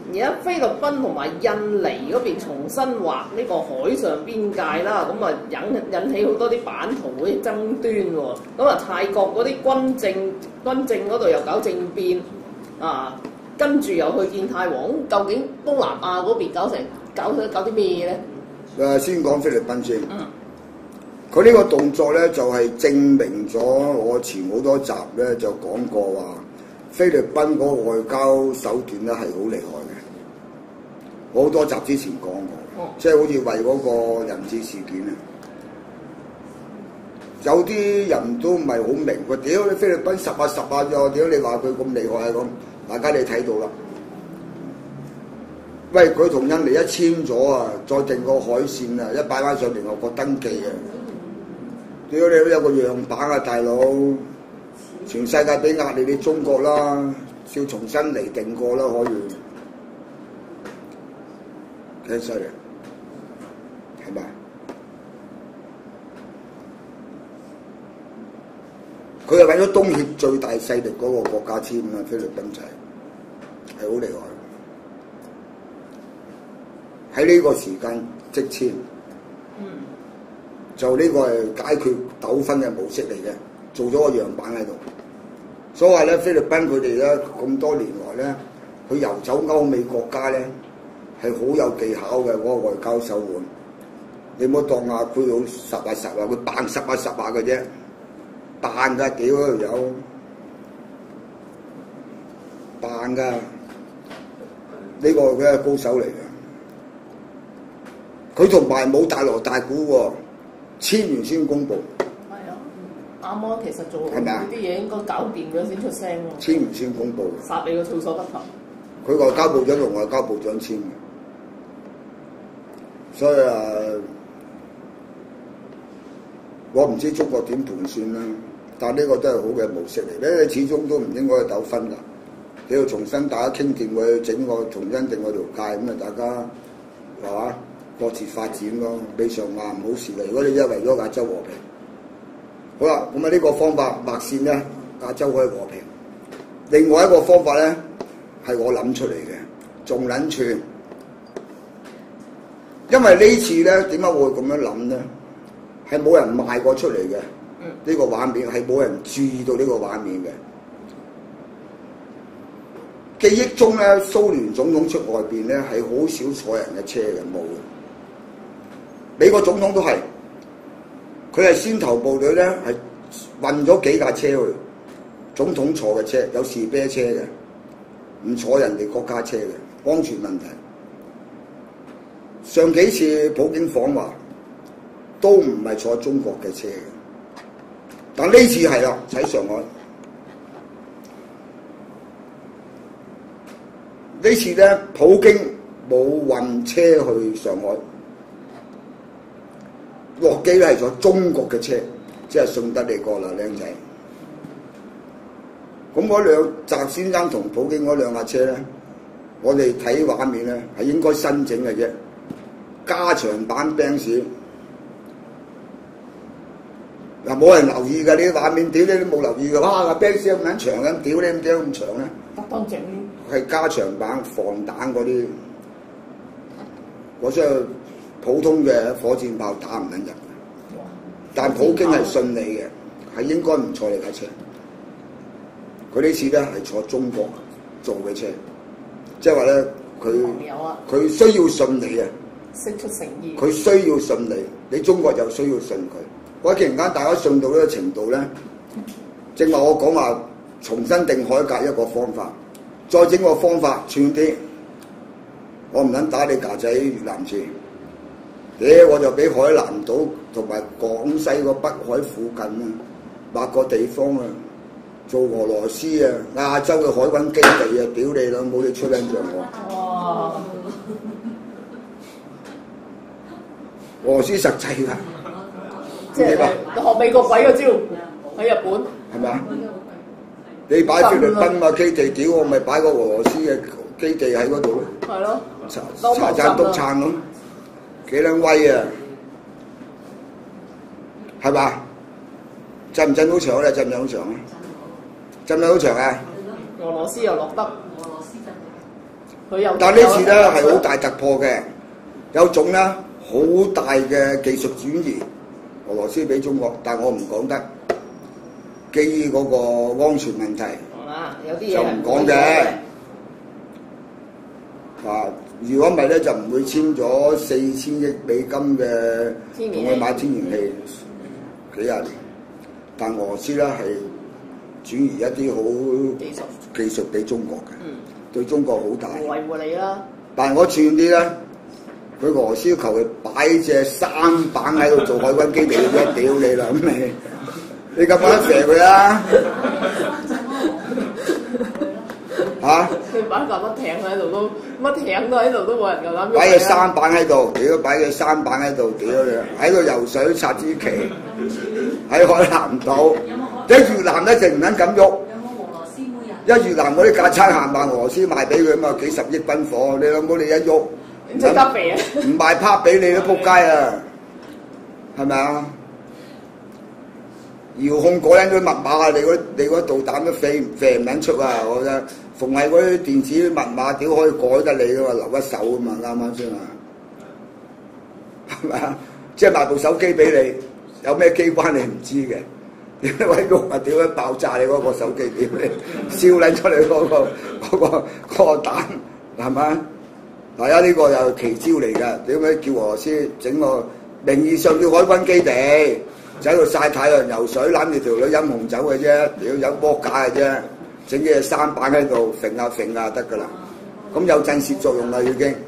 而家菲律賓同埋印尼嗰邊重新劃呢個海上邊界啦，咁啊引起好多啲版圖嗰啲爭端喎。咁啊泰國嗰啲軍政嗰度又搞政變啊，跟住又去見泰王。究竟東南亞嗰邊搞啲咩咧？ 先講菲律賓先。佢呢個動作咧就係證明咗我前好多集咧就講過話，菲律賓嗰個外交手段咧係好厲害嘅。我好多集之前講過，即係好似為嗰個人質事件啊，有啲人都唔係好明，佢屌你菲律賓10下咋，屌你話佢咁厲害咁，大家你睇到啦。喂，佢同印尼一簽咗啊，再定個海線啊，一擺翻上聯合國登記啊！屌你都有個樣板啊，大佬！全世界俾壓力你中國啦，要重新嚟定過啦，可以幾犀利，係咪？佢係為咗東協最大勢力嗰個國家簽啊，菲律賓仔係好厲害。喺呢個時間即簽，就呢個係解決糾紛嘅模式嚟嘅，做咗個樣板喺度。所以話咧，菲律賓佢哋咧咁多年來咧，佢遊走歐美國家咧係好有技巧嘅嗰個外交手腕。你唔好當阿佢好實下，佢扮實下嘅啫，扮㗎屌嗰條友，扮㗎。呢個佢係高手嚟嘅。佢同埋冇大鑼大鼓喎，簽完先公佈。 係啊，啱啊，其實做係咪啊？ 啲嘢應該搞掂咗先出聲喎。 簽完先公佈。 殺你個措手不及。 佢外交部長同外交部長簽嘅，所以我唔知中國點盤算啦。但係呢個都係好嘅模式嚟咧，始終都唔應該去糾紛㗎。你要重新大家傾掂佢，整個重新定嗰條界，咁啊大家係嘛？各自發展咯，未嘗話唔好事嚟。如果你真係為咗亞洲和平，好啦，咁啊呢個方法劃線咧，亞洲可以和平。另外一個方法咧係我諗出嚟嘅，仲撚串。因為呢次咧點解我會咁樣諗咧？係冇人賣過出嚟嘅，呢個畫面係冇人注意到呢個畫面嘅。記憶中咧，蘇聯總統出外邊咧係好少坐人嘅車嘅，冇嘅。美國總統都係，佢係先頭部隊咧係運咗幾架車去，總統坐嘅車有士啤車嘅，唔坐人哋國家車嘅，安全問題。上幾次普京訪華都唔係坐中國嘅車嘅，但呢次係啦，喺上海。呢次咧，普京冇運車去上海。落機咧係坐中國嘅車，即係順德你過啦，靚仔。咁嗰習先生同普京嗰兩架車咧，我哋睇畫面咧係應該新整嘅啫，加長版 Benz。嗱冇人留意㗎，呢啲畫面，屌你都冇留意㗎，哇個 Benz 咁撚長咁，屌你點解咁長咧？ 特登整係加長版防彈嗰啲，我相信普通嘅火箭炮打唔撚入，但普京係信你嘅，係應該唔坐你架車。佢呢次咧係坐中國做嘅車，即係話咧佢需要信你啊， 釋出誠意。佢需要信你，你中國就需要信佢。我既然間大家信到呢個程度咧，正話我講話重新定海格一個方法，再整個方法串啲，我唔撚打你架仔越南字。我就俾海南島同埋廣西個北海附近啊，劃個地方啊，做俄羅斯啊亞洲嘅海軍基地啊，屌你啦，冇你出撚仗喎！ 哇！ 俄羅斯實際㗎， 即係學美國鬼個招喺日本， 係咪啊？你擺菲律賓嘛基地，屌我咪擺個俄羅斯嘅基地喺嗰度咯。 係咯， 茶餐督撐咁。幾撚威啊？係嘛？震唔震到場咧？震唔震到場啊？震唔震到場啊？ 俄羅斯又落得， 佢有。 但呢次咧係好大突破嘅，有種咧好大嘅技術轉移，俄羅斯俾中國，但我唔講得，基於嗰個安全問題， 有啲嘢就唔講嘅。啊！如果唔係咧，就唔會簽咗4000億美金嘅同佢買天然氣幾廿年。但俄羅斯咧係轉移一啲好技術俾中國嘅，對中國好大。 維護你啦！ 但係我串啲咧，佢俄羅斯求其擺隻舢板喺度做海軍基地，一屌你啦咁你咁樣射佢啦！嚇！ 你擺架乜艇喺度都乜艇都喺度都冇人夠膽喐。 擺隻舢板喺度，屌！擺隻舢板喺度，屌你！喺度游水插支旗，喺海南島。一越南咧就唔撚敢喐。有冇俄羅斯妹人？一越南嗰啲架撐行埋俄羅斯賣俾佢啊嘛，幾十億軍火，你諗冇你一喐， 即刻肥啊！ 唔賣拍俾你都仆街啊！係咪啊？遙控嗰撚啲密碼啊！你嗰導彈都飛唔撚出啊！我覺得。逢係嗰啲電子密碼屌可以改得你噶嘛，留一手噶嘛，啱啱先啊？係咪啊？即係賣部手機俾你，有咩機關你唔知嘅，點解位喐啊？屌解爆炸你嗰個手機？屌你燒撚出嚟嗰個彈係咪？大家呢個又係奇招嚟㗎，點解叫俄羅斯整個名義上叫海軍基地，就喺度曬太陽游水，攬住條女飲紅酒嘅啫，屌有波架嘅啫。整嘅舢板喺度揈下揈下得㗎啦，咁有震懾作用啦已經。